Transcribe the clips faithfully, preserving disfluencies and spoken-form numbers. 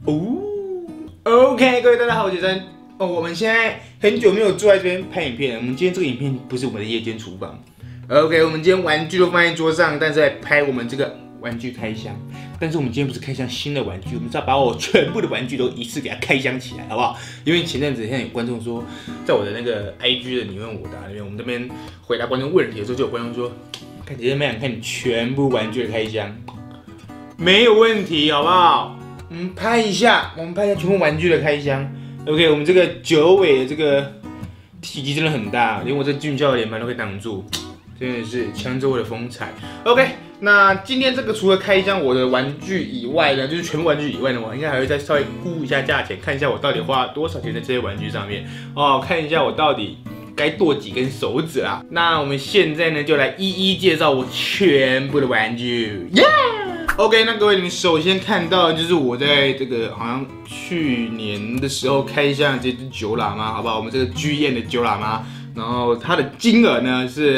哦 ，OK， 各位大家好，我是杰森。哦，我们现在很久没有坐在这边拍影片了。我们今天这个影片不是我们的夜间厨房 ，OK， 我们今天玩具都放在桌上，但是在拍我们这个玩具开箱。但是我们今天不是开箱新的玩具，我们是要把我全部的玩具都一次给它开箱起来，好不好？因为前阵子现在有观众说，在我的那个 I G 的你问我答那边，我们这边回答观众问题的时候，就有观众说，看杰森蛮想看你全部玩具的开箱，没有问题，好不好？嗯，拍一下，我们拍一下全部玩具的开箱。OK， 我们这个九尾的这个体积真的很大，连我这俊俏的脸盘都可以挡住，真的是抢走我的风采。OK， 那今天这个除了开箱我的玩具以外呢，就是全部玩具以外呢，我应该还会再稍微估一下价钱，看一下我到底花了多少钱在这些玩具上面哦，看一下我到底该剁几根手指啦。那我们现在呢，就来一一介绍我全部的玩具，耶、yeah! OK， 那各位，你们首先看到的就是我在这个好像去年的时候开箱这只九喇嘛，好不好？我们这个居燕的九喇嘛，然后它的金额呢是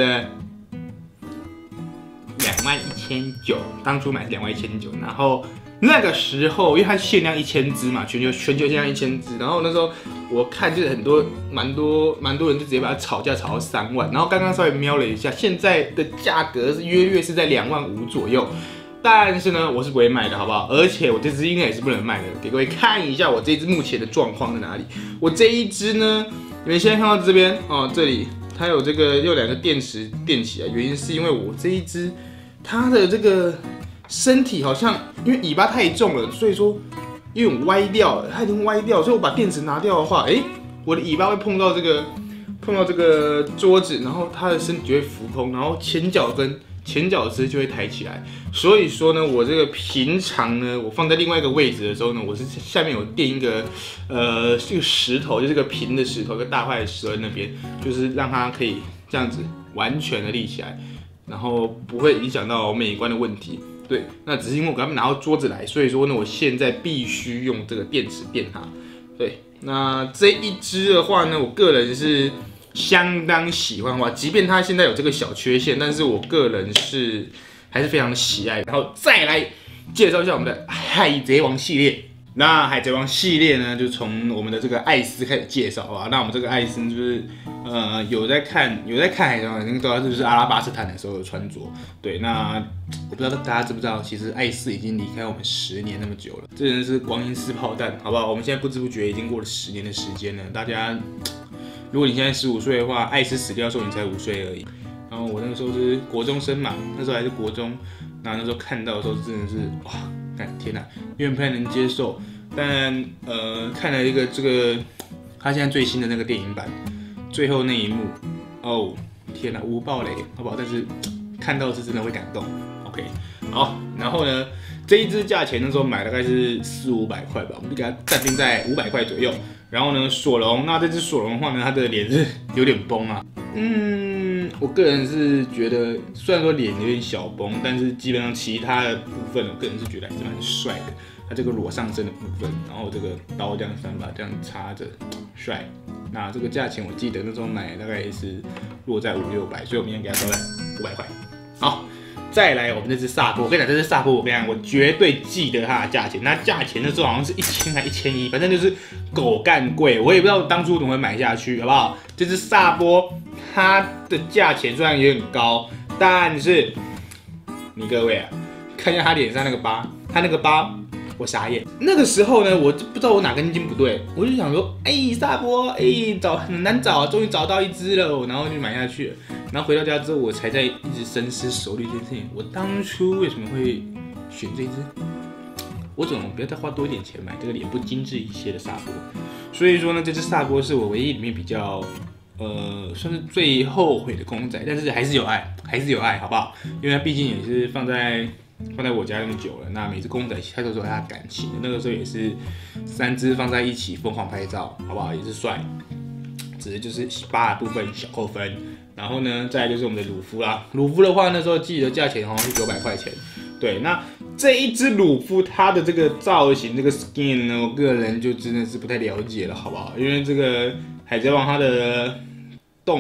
两万一千九，当初买是两万一千九，然后那个时候因为它限量一千只嘛，全球全球限量一千只，然后那时候我看就是很多蛮多蛮多人就直接把它炒价炒到三万，然后刚刚稍微瞄了一下，现在的价格是约略是在两万五左右。但是呢，我是不会卖的，好不好？而且我这只应该也是不能卖的，给各位看一下我这只目前的状况在哪里。我这一只呢，你们现在看到这边哦，这里它有这个有两个电池垫起来，原因是因为我这一只它的这个身体好像因为尾巴太重了，所以说有点歪掉了，它已经歪掉了，所以我把电池拿掉的话，哎、欸，我的尾巴会碰到这个碰到这个桌子，然后它的身体就会浮空，然后前脚跟。前脚趾就会抬起来，所以说呢，我这个平常呢，我放在另外一个位置的时候呢，我是下面有垫一个，呃，这个石头，就是个平的石头，一个大块的石头在那边，就是让它可以这样子完全的立起来，然后不会影响到美观的问题。对，那只是因为我刚刚拿到桌子来，所以说呢，我现在必须用这个电池垫它。对，那这一支的话呢，我个人是相当喜欢的话，即便它现在有这个小缺陷，但是我个人是还是非常的喜爱。然后再来介绍一下我们的海贼王系列。那海贼王系列呢，就从我们的这个艾斯开始介绍啊。那我们这个艾斯就是呃有在看有在看海贼王，应该知道这就是阿拉巴斯坦的时候的穿着。对，那我不知道大家知不知道，其实艾斯已经离开我们十年那么久了，这人是光阴似炮弹，好不好？我们现在不知不觉已经过了十年的时间了，大家。如果你现在十五岁的话，艾斯死掉的时候你才五岁而已。然后我那个时候是国中生嘛，那时候还是国中，然后那时候看到的时候真的是哇，干天哪，有点不太能接受。但呃，看了一个这个他现在最新的那个电影版，最后那一幕，哦天哪，无爆雷，好不好？但是看到是真的会感动。OK， 好，然后呢，这一支价钱那时候买大概是四五百块吧，我们就给它暂定在五百块左右。然后呢，索隆，那这只索隆的话呢，它的脸是有点崩啊。嗯，我个人是觉得，虽然说脸有点小崩，但是基本上其他的部分，我个人是觉得还是蛮帅的。它这个裸上身的部分，然后这个刀这样三把这样插着，帅。那这个价钱我记得那时候买大概是落在五六百，所以我明天给它收在五百块。好。再来，我们这只萨波，我跟你讲，这只萨波，我跟你讲，我绝对记得它的价钱。那价钱那时候好像是一千还一千一，反正就是狗干贵，我也不知道当初怎么会买下去，好不好？这只萨波，它的价钱虽然有点高，但是你各位啊，看一下他脸上那个疤，他那个疤，我傻眼。那个时候呢，我就不知道我哪根筋不对，我就想说，哎、欸，萨波，哎、欸，找很难找啊，终于找到一只了，然后就买下去了。然后回到家之后，我才在一直深思熟虑这件事情。我当初为什么会选这只？我怎么不要再花多一点钱买这个脸部精致一些的萨波？所以说呢，这只萨波是我唯一里面比较呃算是最后悔的公仔，但是还是有爱，还是有爱，好不好？因为它毕竟也是放在放在我家那么久了，那每只公仔它都有它的感情的。那个时候也是三只放在一起疯狂拍照，好不好？也是帅，只是就是疤的部分小扣分。然后呢，再来就是我们的鲁夫啦。鲁夫的话，那时候记得价钱好像是九百块钱。对，那这一只鲁夫它的这个造型、这个 skin 呢，我个人就真的是不太了解了，好不好？因为这个海贼王它的动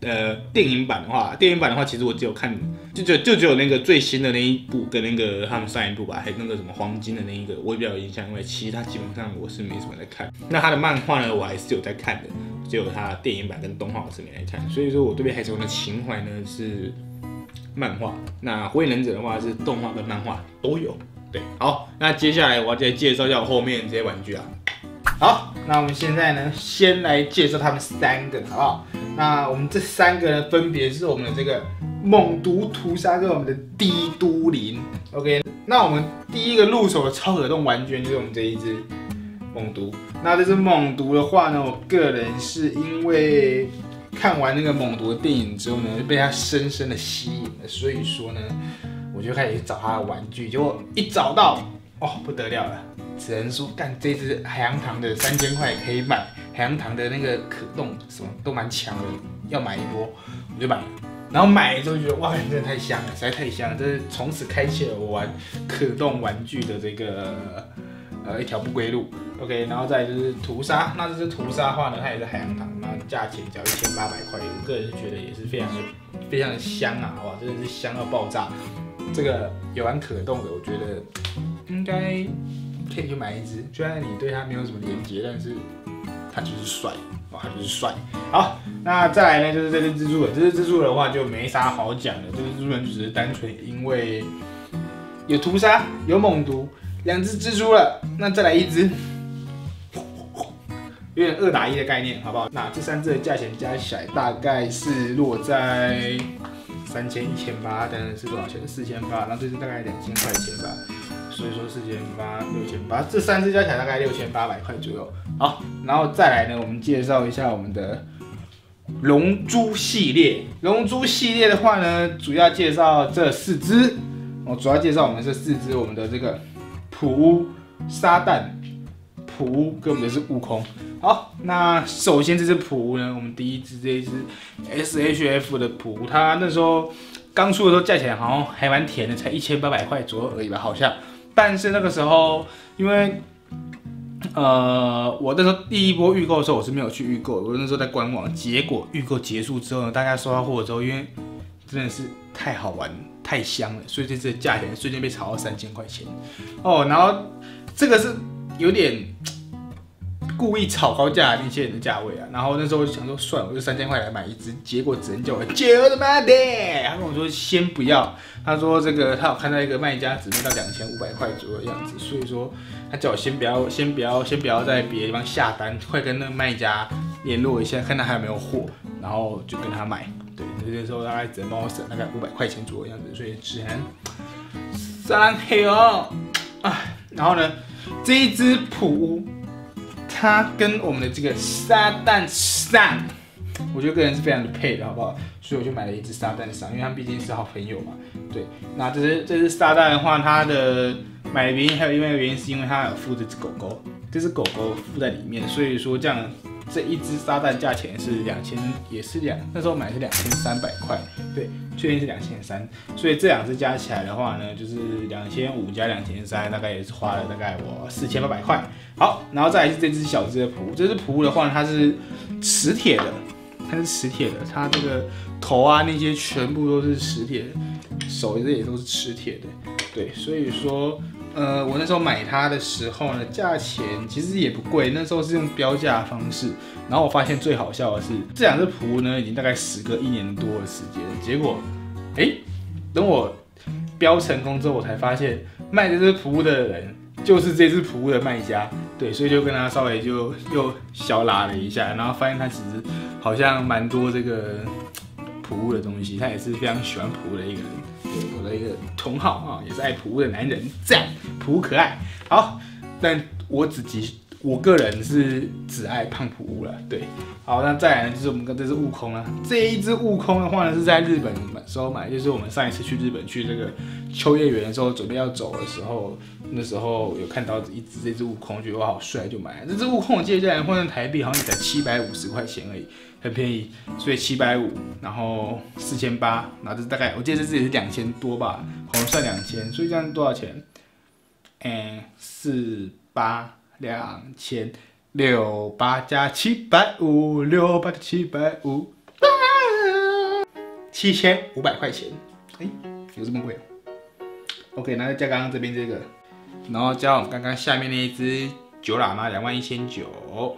呃电影版的话，电影版的话，其实我只有看，就就就只有那个最新的那一部跟那个他们上一部吧，还有那个什么黄金的那一个，我也比较有印象，因为其他基本上我是没什么在看。那他的漫画呢，我还是有在看的，只有他的电影版跟动画我是没来看。所以说我对海贼王的情怀呢是漫画，那火影忍者的话是动画跟漫画都有。对，好，那接下来我要再介绍一下我后面这些玩具啊。好，那我们现在呢，先来介绍他们三个，好不好？那我们这三个呢，分别是我们的这个猛毒屠杀跟我们的低都灵。OK， 那我们第一个入手的超可动玩具就是我们这一只猛毒。那这只猛毒的话呢，我个人是因为看完那个猛毒的电影之后呢，被它深深的吸引了，所以说呢，我就开始找它的玩具，结果一找到，哦，不得了了。只能说，干这只海洋堂的三千块可以买，海洋堂的那个可动什么都蛮强的，要买一波我就买了。然后买了之后觉得哇，真的太香了，实在太香了，这是从此开启了我玩可动玩具的这个呃一条不归路。OK， 然后再来就是屠杀，那这只屠杀的话呢，它也是海洋堂，那价钱只要一千八百块，我个人觉得也是非常的非常的香啊，哇，真的是香到爆炸。这个有玩可动的，我觉得应该可以去买一只，虽然你对它没有什么连结，但是它就是帅，哦，它就是帅。好，那再来呢，就是这只蜘蛛人，这只蜘蛛人的话就没啥好讲的，这只蜘蛛人就只是单纯因为有屠杀，有猛毒，两只蜘蛛了，那再来一只，有点二打一的概念，好不好？那这三只的价钱加起来大概是落在三千、一千八，等等是多少钱？四千八，然后这只大概两千块钱吧。所以说四千八、六千八，这三只加起来大概六千八百块左右。好，然后再来呢，我们介绍一下我们的龙珠系列。龙珠系列的话呢，主要介绍这四只。我主要介绍我们这四只，我们的这个普乌、撒旦、普乌跟我们的是悟空。好，那首先这只普乌呢，我们第一只这一只 S H F 的普乌，它那时候刚出的时候价钱好像还蛮甜的，才一千八百块左右而已吧，好像。但是那个时候，因为呃，我那时候第一波预购的时候，我是没有去预购，我那时候在官网。结果预购结束之后呢，大家收到货之后，因为真的是太好玩、太香了，所以这次的价钱瞬间被炒到三千块钱哦。然后这个是有点故意炒高价那些人的价位啊。然后那时候我就想说，算了，我就三千块来买一只。结果只能叫我九的妈的，他跟我说先不要。他说这个他有看到一个卖家只卖到两千五百块左右的样子，所以说他叫我先不要、先不要、先不要在别的地方下单，快跟那个卖家联络一下，看他还有没有货，然后就跟他买。对，那个时候大概只能帮我省大概五百块钱左右的样子，所以只能三黑哦啊。然后呢，这一只普乌，它跟我们的这个撒旦上，我觉得个人是非常的配的，好不好？所以我就买了一只撒旦上，因为他们毕竟是好朋友嘛。对，那这只这只撒旦的话，它的买的原因还有另外一个原因是因为它有附这只狗狗，这只狗狗附在里面，所以说这样这一只撒旦价钱是两千，也是两那时候买是两千三百块，对，确定是两千三，所以这两只加起来的话呢，就是两千五加两千三，大概也是花了大概我四千八百块。好，然后再来是这只小只的普乌，这只普乌的话呢，它是磁铁的。它是磁铁的，它这个头啊那些全部都是磁铁的，手这也都是磁铁的，对，所以说，呃，我那时候买它的时候呢，价钱其实也不贵，那时候是用标价的方式，然后我发现最好笑的是，这两只普乌呢已经大概时隔一年多的时间了，结果，哎、欸，等我标成功之后，我才发现卖这只普乌的人就是这只普乌的卖家。对，所以就跟他稍微就又小拉了一下，然后发现他其实好像蛮多这个普乌的东西，他也是非常喜欢普乌的一个人。对，我的一个同好啊，也是爱普乌的男人，这样普乌可爱。好，但我只集我个人是只爱胖普乌了。对，好，那再来呢，就是我们跟这只悟空了。这一只悟空的话呢，是在日本时候买，就是我们上一次去日本去这个秋叶原的时候，准备要走的时候。那时候有看到一只这只悟空，觉得哇好帅，就买了。这只悟空我记得现在换成台币好像才七百五十块钱而已，很便宜，所以七百五，然后四千八，然后这大概我记得这只也是两千多吧，好像算两千，所以这样多少钱？嗯，四八两千六八加七百五，六八加七百五。 七千五百块钱。哎、欸，有这么贵、啊、？OK， 那再加刚刚这边这个，然后加我们刚刚下面那一只九喇嘛两万一千九。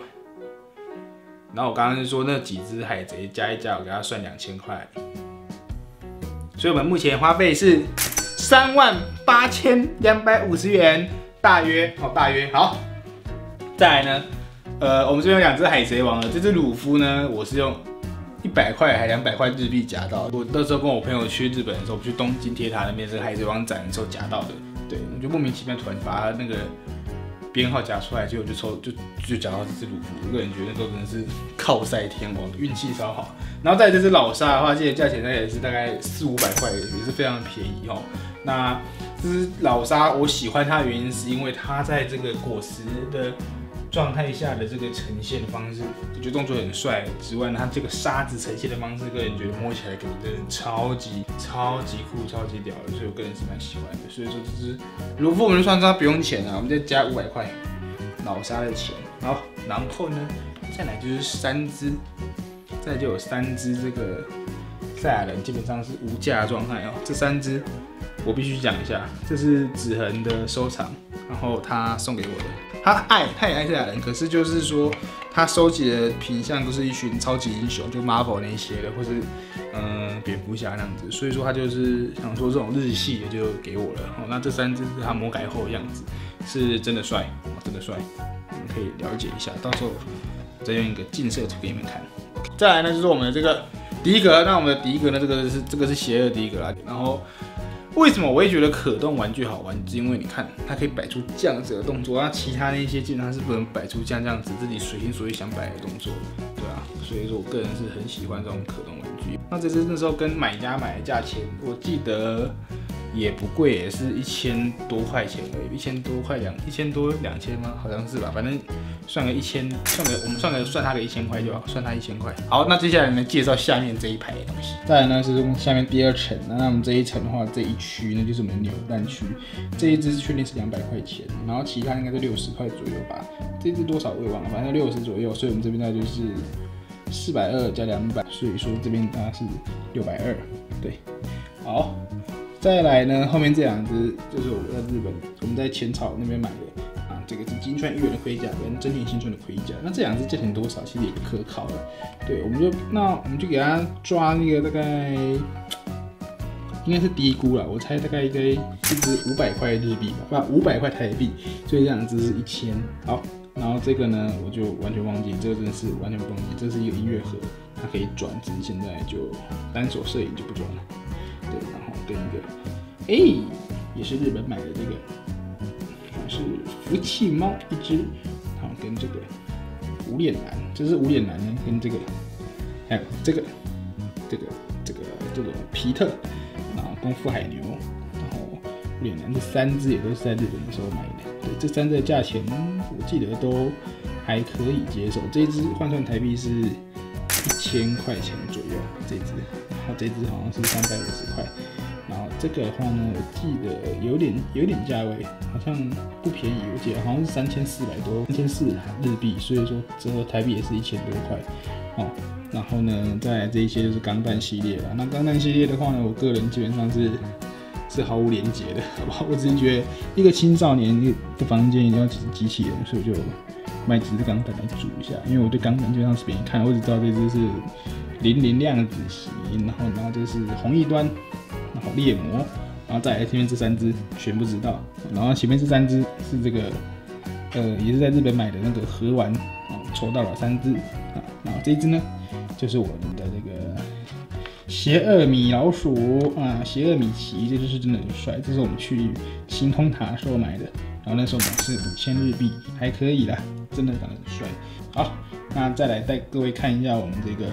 然后我刚刚是说那几只海贼加一加，我给它算两千块。所以我们目前花费是三万八千两百五十元，大约好，大约好。再来呢，呃，我们这边有两只海贼王了。这只鲁夫呢，我是用一百块还两百块日币夹到。我那时候跟我朋友去日本的时候，我去东京铁塔那边这个海贼王展的时候夹到的。对，我就莫名其妙突然把它那个编号夹出来，结果就抽就就夹到这只鲁夫。我个人觉得那时候真的是靠赛天王，运气超好。然后再来这只老沙的话，记得价钱大概也是大概四五百块，也是非常的便宜哦。那这只老沙我喜欢它的原因是因为它在这个果实的状态下的这个呈现的方式，我觉得动作很帅之外呢，它这个沙子呈现的方式，个人觉得摸起来真的超级超级酷、超级屌的，所以我个人是蛮喜欢的。所以说这只鲁夫我们就算它不用钱啊，我们再加五百块老沙的钱。好，然后呢，再来就是三只，再来就有三只这个赛亚人，基本上是无价的状态哦。这三只我必须讲一下，这是子恒的收藏，然后他送给我的。他爱，他也爱赛亚人，可是就是说，他收集的品相都是一群超级英雄，就 Marvel 那些的，或是嗯蝙蝠侠那样子。所以说他就是想说这种日系的就给我了。哦，那这三只是他魔改后的样子，是真的帅，真的帅，你们可以了解一下。到时候再用一个近摄图给你们看。再来呢，就是我们的这个迪格，那我们的迪格呢，这个是这个是邪恶迪格啦，然后。为什么我会觉得可动玩具好玩？是因为你看，它可以摆出这样子的动作，那其他那些基本上是不能摆出像这样子自己随心所欲想摆的动作，对啊，所以说我个人是很喜欢这种可动玩具。那这只那时候跟买家买的价钱，我记得也不贵，也是一千多块钱而已，一千多块两一千多两千吗？好像是吧，反正算个一千，算个我们算个算它个一千块就好，算它一千块。好，那接下来呢，介绍下面这一排的东西。再来呢是下面第二层，那我们这一层的话，这一区呢就是我们的扭蛋区，这一只是确定是两百块钱，然后其他应该是六十块左右吧。这只多少我也忘了，反正六十左右，所以我们这边大概就是四百二加两百，所以说这边大概是六百二。对，好。再来呢，后面这两只就是我在日本，我们在浅草那边买的啊，这个是金川裕元的盔甲跟真田新村的盔甲。那这两只价钱多少，其实也不可考了。对，我们就那我们就给它抓那个大概应该是低估了，我猜大概应该一只五百块日币吧，不五百块台币，所以这两只是一千。好，然后这个呢我就完全忘记，这个真的是完全不忘记，这是一个音乐盒，它可以转，只是现在就单手摄影就不转了。对，然后跟一个，哎、欸，也是日本买的这个，是福气猫一只，好，跟这个无脸男，这是无脸男呢，跟这个，还有这个，这个，这个，这个皮特，然后功夫海牛，然后无脸男这三只也都是在日本的时候买的，对，这三只的价钱我记得都还可以接受，这一只换算台币是一千块钱左右，这一只。然后这只好像是三百五十块，然后这个的话呢，我记得有点有点价位，好像不便宜，我记得好像是三千四百多，三千四日币，所以说折合台币也是一千多块哦。然后呢，再来这一些就是钢弹系列了。那钢弹系列的话呢，我个人基本上是是毫无连结的，好不好？我只是觉得一个青少年的房间一定要几只机器人，所以我就买几只钢弹来组一下，因为我对钢弹基本上是别人看，我只知道这只是。零零量子席，然后然后这是红翼端，然后猎魔，然后再来前面这三只全部知道，然后前面这三只是这个呃也是在日本买的那个盒丸，哦抽到了三只啊，然后这一只呢就是我们的这个邪恶米老鼠啊，邪恶米奇，这就是真的很帅，这是我们去星空塔的时候买的，然后那时候买是五千日币，还可以啦，真的长得很帅。好，那再来带各位看一下我们这个。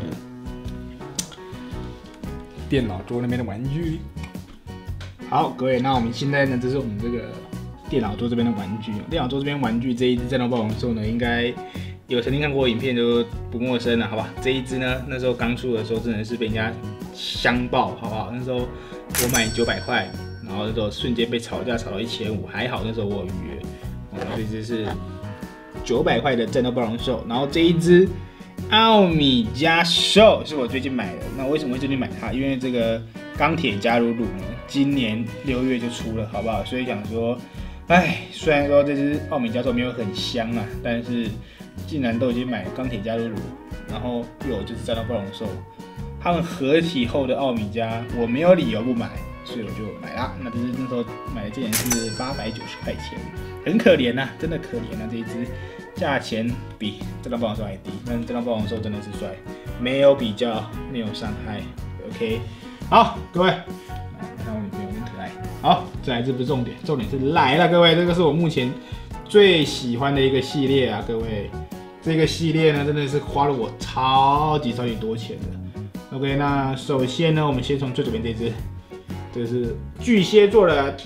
电脑桌那边的玩具，好，各位，那我们现在呢，这是我们这个电脑桌这边的玩具。电脑桌这边玩具这一只战斗暴龙兽呢，应该有曾经看过影片就不陌生了，好吧？这一只呢，那时候刚出的时候真的是被人家香爆，好不好？那时候我买九百块，然后那时候瞬间被炒价炒到一千五，还好那时候我有预约。哦，这只是九百块的战斗暴龙兽，然后这一只。 奥米加兽是我最近买的。那为什么会最近买它？因为这个钢铁加鲁鲁呢，今年六月就出了，好不好？所以想说，哎，虽然说这只奥米加兽没有很香啊，但是既然都已经买钢铁加鲁鲁，然后又有就是战斗暴龙兽，他们合体后的奥米加，我没有理由不买。所以我就买啦。那就是那时候买的价钱是八百九十块钱，很可怜呐、啊，真的可怜啊！这一只价钱比这张暴龙兽还低，但这张暴龙兽真的是帅，没有比较，没有伤害。OK， 好，各位，看我女朋友很可爱。好，再来这不是重点，重点是来了，各位，这个是我目前最喜欢的一个系列啊，各位，这个系列呢真的是花了我超级超级多钱的。OK， 那首先呢，我们先从最左边这只。这个是巨蟹座的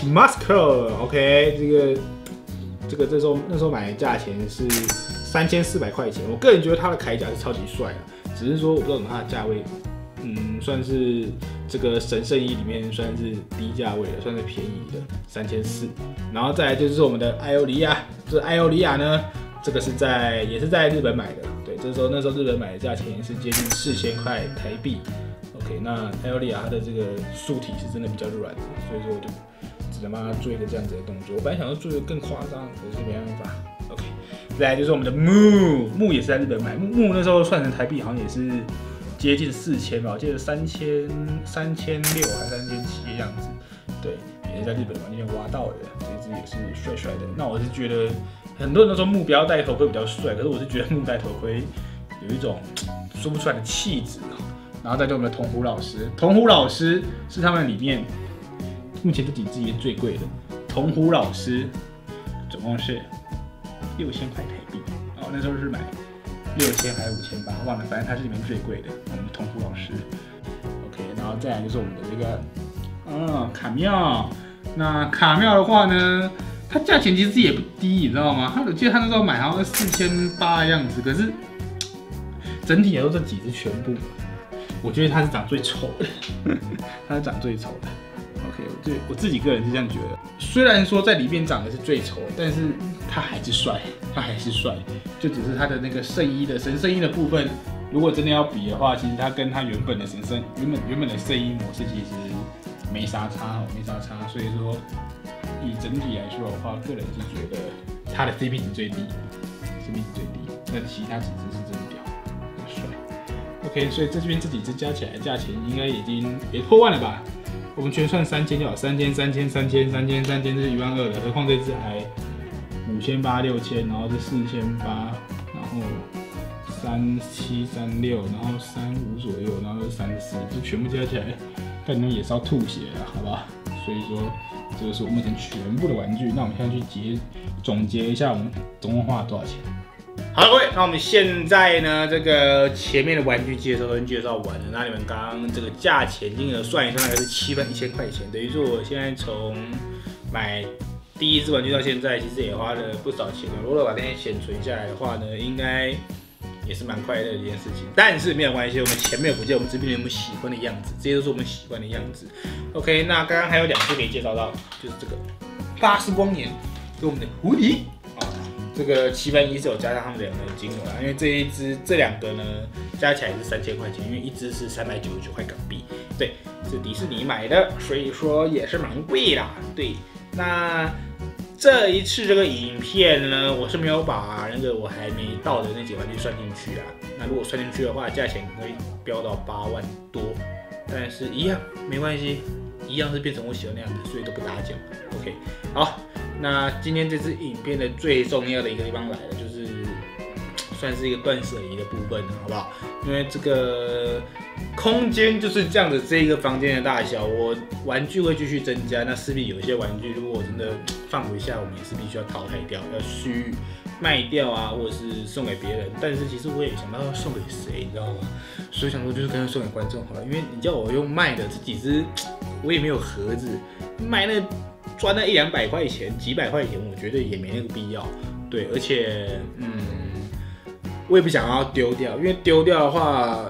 Dismuscle，OK， 这个这个这时候那时候买的价钱是三千四百块钱，我个人觉得它的铠甲是超级帅的，只是说我不知道怎么它的价位，嗯，算是这个神圣衣里面算是低价位的，算是便宜的，三千四。然后再来就是我们的艾欧利亚，这艾欧利亚呢，这个是在也是在日本买的，对，这时候那时候日本买的价钱是接近四千块台币。OK， 那艾欧利亚它的这个素体是真的比较软的，所以说我就只能帮它做一个这样子的动作。我本来想要做一个更夸张，可是没办法。OK， 再来就是我们的木木也是在日本买，木木那时候算成台币好像也是接近四千吧，我记得三千三千六还三千七的样子。对，也是在日本完全挖到的，这一只也是帅帅的。那我是觉得很多人都说木不要戴头盔比较帅，可是我是觉得木戴头盔有一种说不出来的气质。然后再对我们的铜虎老师，铜虎老师是他们里面目前这几只里面最贵的。铜虎老师总共是六千块台币，哦，那时候是买六千还是五千八，忘了，反正它是里面最贵的。我们铜虎老师 ，OK， 然后再来就是我们的这个，嗯，卡妙。那卡妙的话呢，它价钱其实也不低，你知道吗？他我记得他那时候买好像是四千八的样子，可是整体来说这几只全部。我觉得它是长最丑的，它是长最丑的。OK， 我对我自己个人是这样觉得。虽然说在里面长得是最丑，但是它还是帅，它还是帅。就只是它的那个圣衣的神圣衣的部分，如果真的要比的话，其实它跟它原本的神圣原本原本的圣衣模式其实没啥差哦，没啥差。所以说以整体来说的话，个人是觉得它的 C P 值最低 ，C P 值最低。那其他几只是真的屌，很帅。OK， 所以这边这几只加起来价钱应该已经也破万了吧？我们全算三千就好，三千、三千、三千、三千、三千，这是一万二的。何况这只还五千八、六千，然后是四千八，然后三七、三六，然后三五左右，然后是三四，就全部加起来，感觉也是要吐血了，好不好？所以说，这个是我目前全部的玩具。那我们现在去结总结一下，我们总共花了多少钱？好了，各位，那我们现在呢，这个前面的玩具介绍都已经介绍完了。那你们刚刚这个价钱金额算一算，大概是七万一千块钱，等于说我现在从买第一支玩具到现在，其实也花了不少钱了。如果把那些钱存下来的话呢，应该也是蛮快乐的一件事情。但是没有关系，我们钱没有不见，我们这边有我们喜欢的样子，这些都是我们喜欢的样子。OK， 那刚刚还有两只可以介绍到，就是这个巴斯光年跟我们的狐狸。这个七万一是有加上他们两个的金额啦，因为这一支这两个呢加起来是三千块钱，因为一支是三百九十九块港币，对，是迪士尼买的，所以说也是蛮贵啦。对，那这一次这个影片呢，我是没有把那个我还没到的那几玩具算进去啊。那如果算进去的话，价钱可以飙到八万多，但是一样没关系，一样是变成我喜欢那样子，所以都不打奖。OK， 好。那今天这支影片的最重要的一个地方来了，就是算是一个断舍离的部分，好不好？因为这个空间就是这样的，这一个房间的大小，我玩具会继续增加，那势必有一些玩具，如果我真的放不下，我们也是必须要淘汰掉，要去卖掉啊，或者是送给别人。但是其实我也想到要送给谁，你知道吗？所以想说就是干脆送给观众好了，因为你叫我用卖的这几只，我也没有盒子，卖那。赚那一两百块钱、几百块钱，我觉得也没那个必要。对，而且，嗯，我也不想要丢掉，因为丢掉的话，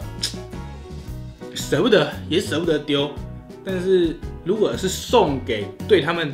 舍不得，也舍不得丢。但是如果是送给对他们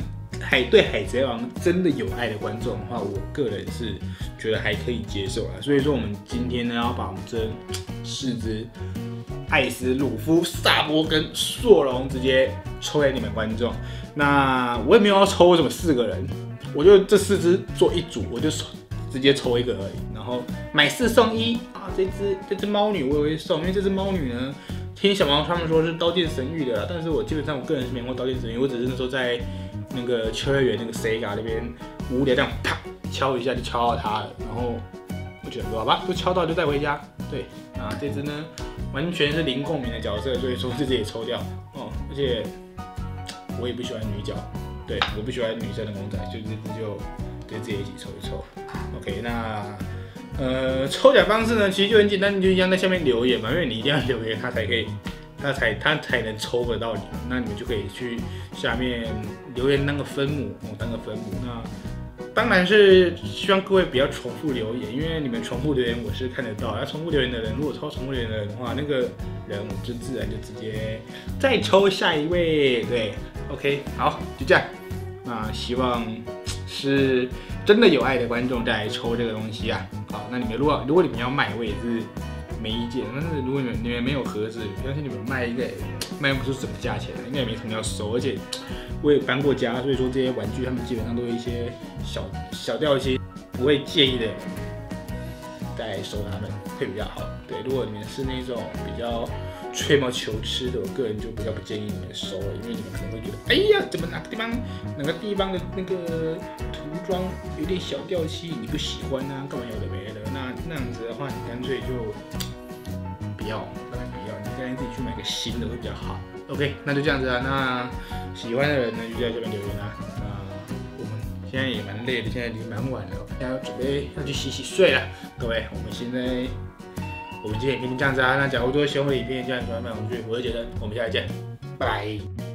海对海贼王真的有爱的观众的话，我个人是觉得还可以接受啦。所以说我们今天呢要把我们这四只艾斯、鲁夫、萨波跟索隆直接抽给你们观众。那我也没有要抽什么四个人，我就这四只做一组，我就直接抽一个而已。然后买四送一啊，这只这只猫女我也会送，因为这只猫女呢，听小毛他们说是刀剑神域的啦，但是我基本上我个人是没玩过刀剑神域，我只是那时候在那个秋叶原那个 Sega 那边无聊这样啪敲一下就敲到它了，然后我觉得好吧，就敲到就带回家。对啊，这只呢完全是零共鸣的角色，所以说这只也抽掉哦。而且我也不喜欢女角，对，我不喜欢女生的公仔，所以这只就跟自己一起抽一抽。OK， 那呃抽奖方式呢，其实就很简单，你就一样在下面留言嘛，因为你一定要留言，它才可以。他才他才能抽得到你们，那你们就可以去下面留言当个分母哦，当个分母。那当然是希望各位不要重复留言，因为你们重复留言我是看得到。要重复留言的人，如果抽重复留言的人的话，那个人我就自然就直接再抽下一位。对 ，OK， 好，就这样。那希望是真的有爱的观众再来抽这个东西啊。好，那你们如果如果你们要卖，我也是。没意见，但是如果你们你们没有盒子，相信你们卖应该也卖不出什么价钱，应该也没什么要收。而且我也搬过家，所以说这些玩具他们基本上都有一些小小掉一些不会介意的人再收他们会比较好。对，如果你们是那种比较吹毛求疵的，我个人就比较不建议你们收了，因为你们可能会觉得，哎呀，怎么哪个地方哪个地方的那个涂装有点小掉漆，你不喜欢啊？干嘛有的没的？那那样子的话，你干脆就。不要，当然不要，你干脆自己去买个新的会比较好。OK， 那就这样子啊。那喜欢的人呢，就在这边留言啊。那我们现在也蛮累的，现在已经蛮晚了，现在要准备要去洗洗睡了。各位，我们现在我们今天影片就这样子啊。那假如说喜欢我的影片，这样喜欢买玩具，我是杰森，我们下次见，拜拜。